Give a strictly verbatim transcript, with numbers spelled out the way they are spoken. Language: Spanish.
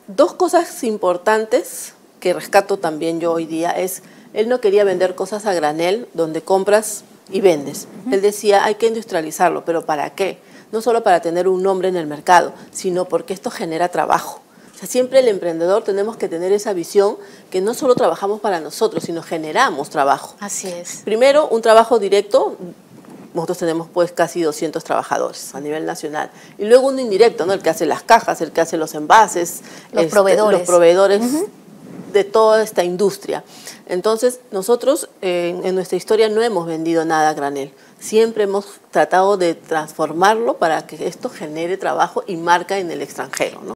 dos cosas importantes que rescato también yo hoy día es, él no quería vender cosas a granel donde compras y vendes. Uh-huh. Él decía, hay que industrializarlo, pero ¿para qué? No solo para tener un nombre en el mercado, sino porque esto genera trabajo. O sea, siempre el emprendedor tenemos que tener esa visión que no solo trabajamos para nosotros, sino generamos trabajo. Así es. Primero, un trabajo directo. Nosotros tenemos pues casi doscientos trabajadores a nivel nacional. Y luego un indirecto, ¿no? El que hace las cajas, el que hace los envases. Los este, proveedores. Los proveedores uh-huh. de toda esta industria. Entonces, nosotros eh, en nuestra historia no hemos vendido nada a granel. Siempre hemos tratado de transformarlo para que esto genere trabajo y marca en el extranjero, ¿no?